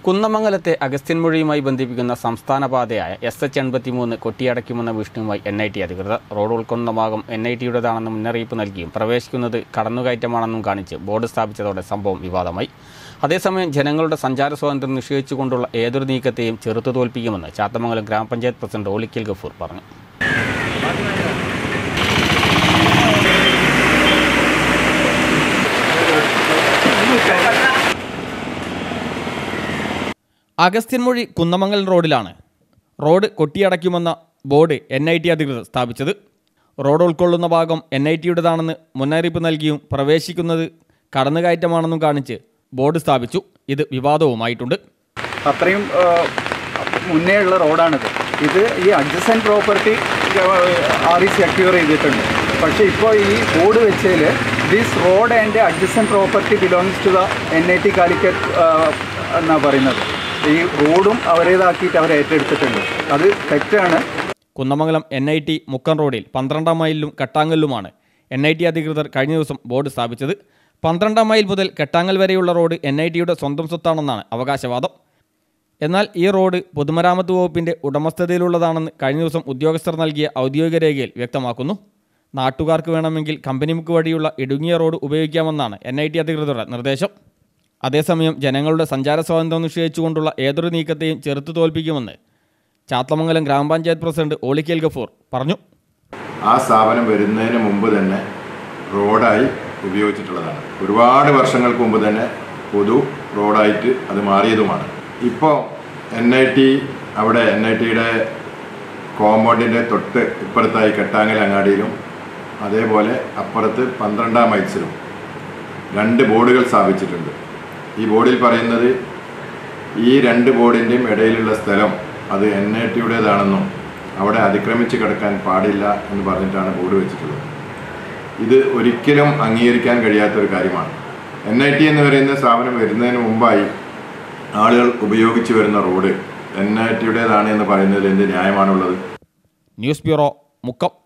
കുന്നമംഗലത്തെ അഗസ്ത്യൻമൊഴിയുമായി ബന്ധിപ്പിക്കുന്ന സംസ്ഥാന പാതയായ SH83 കൊട്ടിയടയ്ക്കുമെന്ന ഭീഷണിയുമായി NIT അധികൃതർ. റോഡ് ഉൾക്കൊള്ളുന്ന ഭാഗം NITയുടേതാണെന്ന് മുന്നറിയിപ്പ് നൽകിയും പ്രവേശിക്കുന്നത് കടന്നുകയറ്റമാണെന്നും കാണിച്ച് ബോർഡ് സ്ഥാപിച്ചതോടെ സംഭവം വിവാദമായി. അതേസമയം ജനങ്ങളുടെ സഞ്ചാര സ്വാതന്ത്ര്യം നിഷേധിച്ചുകൊണ്ടുള്ള ഏതൊരു നീക്കത്തെയും ചെറുത്തു തോൽപ്പിക്കുമെന്ന് ചാത്തമംഗലം ഗ്രാമപഞ്ചായത്ത് പ്രസിഡന്റ് ഓലിക്കൽ ഗഫൂർ പറഞ്ഞു. അഗസ്ത്യൻമൊഴി കുന്നമംഗലം റോഡിലാണ് റോഡ് കൊട്ടിയടയ്ക്കുമെന്ന ബോർഡ് NIT അധികൃതർ സ്ഥാപിച്ചത്. റോഡ് ഉൾക്കൊള്ളുന്ന ഭാഗം NITയുടേതാണെന്ന് മുന്നറിയിപ്പ് നൽകിയും പ്രവേശിക്കുന്നത് കടന്നുകയറ്റമാണെന്നും കാണിച്ച് ബോർഡ് സ്ഥാപിച്ചു. ഇത് വിവാദവുമായിട്ടുണ്ട്. അത്രയും മുന്നേ ഉള്ള റോഡാണിത്. ഇത് ഈ അഡ്ജസൻറ്റ് പ്രോപ്പർട്ടി REC അക്യൂർ ചെയ്തിട്ടുണ്ട്. പക്ഷേ ഇപ്പോൾ ഈ ബോർഡ് വെച്ചതിൽ this road and adjacent property belongs to the NIT Calicut എന്നാണ് പറയുന്നത്. ഈ റോഡും അവരേതാക്കിയിട്ട് അവർ ഏറ്റെടുത്തിട്ടുണ്ട്. അത് തെറ്റാണ്. കുന്നമംഗലം NIT മുക്കം റോഡിൽ 12-ാം മൈലിലും കെട്ടാങ്ങലിലുമാണ് NIT അധികൃതർ കഴിഞ്ഞ ദിവസം ബോർഡ് സ്ഥാപിച്ചത്. 12-ാം മൈൽ മുതൽ കെട്ടാങ്ങൽ വരെയുള്ള റോഡ് NITയുടെ സ്വന്തം സ്വത്താണെന്നാണ് അവകാശവാദം. എന്നാൽ ഈ റോഡ് പൊതുമരാമത്ത് വകുപ്പിൻ്റെ ഉടമസ്ഥതയിലുള്ളതാണെന്ന് കഴിഞ്ഞ ദിവസം ഉദ്യോഗസ്ഥർ നൽകിയ ഔദ്യോഗിക രേഖയിൽ വ്യക്തമാക്കുന്നു. നാട്ടുകാർക്ക് വേണമെങ്കിൽ കമ്പനിമുക്ക് വഴിയുള്ള ഇടുങ്ങിയ റോഡ് ഉപയോഗിക്കാമെന്നാണ് NIT അധികൃതരുടെ നിർദ്ദേശം. അതേസമയം ജനങ്ങളുടെ സഞ്ചാര സ്വാതന്ത്ര്യം നിഷേധിച്ചുകൊണ്ടുള്ള ഏതൊരു നീക്കത്തെയും ചെറുത്തു തോൽപ്പിക്കുമെന്ന് ചാത്തമംഗലം ഗ്രാമപഞ്ചായത്ത് പ്രസിഡന്റ് ഓലിക്കൽ ഗഫൂർ പറഞ്ഞു. ആ സ്ഥാപനം വരുന്നതിന് മുമ്പ് തന്നെ റോഡായി ഉപയോഗിച്ചിട്ടുള്ളതാണ്. ഒരുപാട് വർഷങ്ങൾക്ക് മുമ്പ് തന്നെ പൊതു റോഡായിട്ട് അത് മാറിയതുമാണ്. ഇപ്പോൾ NIT അവിടെ NITയുടെ കോമ്പൗണ്ടിൻ്റെ തൊട്ട് ഇപ്പുറത്തായി കെട്ടാങ്ങൽ അങ്ങാടിയിലും അതേപോലെ അപ്പുറത്ത് 12-ാം മൈൽസിലും 2 ബോർഡുകൾ സ്ഥാപിച്ചിട്ടുണ്ട്. ഈ ബോർഡിൽ പറയുന്നത് ഈ 2 ബോർഡിൻ്റെയും ഇടയിലുള്ള സ്ഥലം അത് NITയുടേതാണെന്നും അവിടെ അതിക്രമിച്ച് കിടക്കാൻ പാടില്ല എന്ന് പറഞ്ഞിട്ടാണ് ബോർഡ് വെച്ചിട്ടുള്ളത്. ഇത് ഒരിക്കലും അംഗീകരിക്കാൻ കഴിയാത്തൊരു കാര്യമാണ്. NIT എന്ന് പറയുന്ന സ്ഥാപനം വരുന്നതിന് മുമ്പായി ആളുകൾ ഉപയോഗിച്ച് വരുന്ന റോഡ് NITയുടേതാണ് എന്ന് പറയുന്നതിൽ എന്ത് ന്യായമാണുള്ളത്? News bureau, Mukkam.